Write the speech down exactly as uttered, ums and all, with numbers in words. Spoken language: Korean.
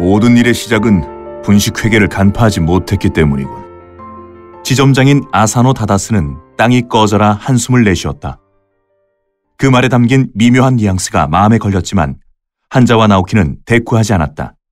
모든 일의 시작은 분식회계를 간파하지 못했기 때문이군. 지점장인 아사노 다다스는 땅이 꺼져라 한숨을 내쉬었다. 그 말에 담긴 미묘한 뉘앙스가 마음에 걸렸지만 한자와 나오키는 대꾸하지 않았다.